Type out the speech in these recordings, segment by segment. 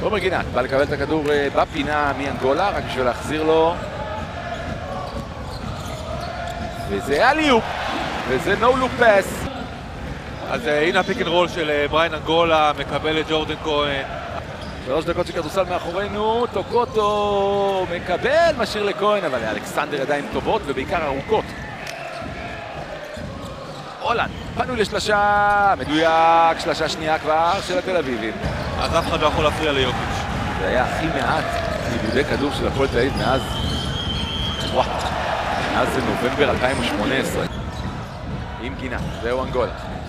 עומר גינת בא לקבל את הכדור בפינה מאנגולה, רק בשביל להחזיר לו. וזה אליופ, וזה no look pass. אז הנה הפיק אנד רול של בריין אנגולה, מקבל את ג'ורדן כהן. 3 דקות של כדורסל מאחורינו, טוקוטו מקבל, משאיר לכהן, אבל אלכסנדר ידיים טובות ובעיקר ארוכות. הולנד, פנו לשלשה, מדויק, שלשה שנייה כבר של התל אביבים. אז אף אחד לא יכול להפריע ליוקיץ'. זה היה הכי מעט איבודי כדור של הפועל תל אביב מאז נובמבר 2018. עם גינה, זהו אנגולה.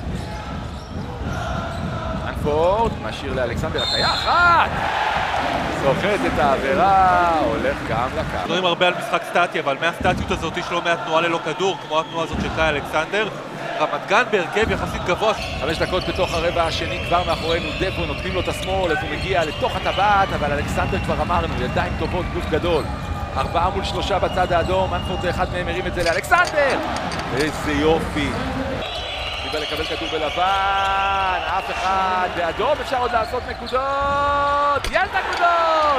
אנפורד, משאיר לאלכסנדר, הטיה אחת! סוחט את העבירה, הולך גם לקו. מדברים הרבה על משחק סטטי, אבל מהסטטיות הזאת יש לא מעט תנועה ללא כדור, כמו התנועה הזאת של קאי אלכסנדר. רמת גן בהרכב יחסית גבוה. 5 דקות בתוך הרבע השני כבר מאחורינו, דבו נותנים לו את השמאל, אז הוא מגיע לתוך הטבעת, אבל אלכסנדר כבר אמרנו, ידיים טובות, גוף גדול. 4 מול 3 בצד האדום, אנפורד זה אחד מהם הרים את זה לאלכסנדר! איזה יופי! קיבל לקבל כדור בלבן, אף אחד באדום, אפשר עוד לעשות נקודות! יש נקודות!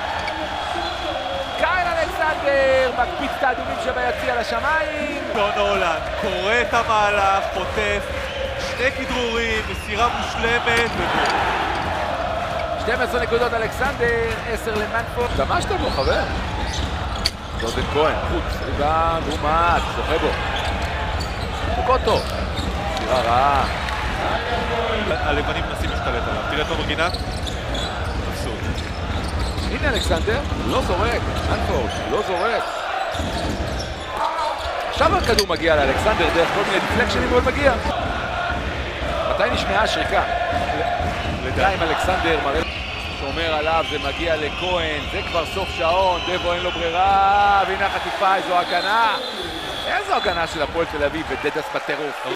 קייל אלכסנדר מקפיץ את האדומים שביציע לשמיים. דון הולנד קורא את המהלך, חוטף 2 כדרורים, מסירה מושלמת ובוא. 12 נקודות אלכסנדר, 10 למנפורד. דמשת בו חבר. ג'ורדן כהן, חוץ, ריבאונד, רומט, זוכה בו. טוקוטו. מסירה רעה. הלבנים מנסים להשתלט עליו. תראה את עומר גינת. תפסו. הנה אלכסנדר, לא זורק. מנפורד, לא זורק. עכשיו הכדור מגיע לאלכסנדר דרך כל מיני דיפלקשנים ועוד מגיע. מתי נשמעה השריקה? לדיים אלכסנדר מראה שאומר עליו, זה מגיע לכהן, זה כבר סוף שעון, דבו אין לו ברירה, והנה החטיפה, איזו הגנה. איזו הגנה של הפועל תל אביב ודדס בטירוף.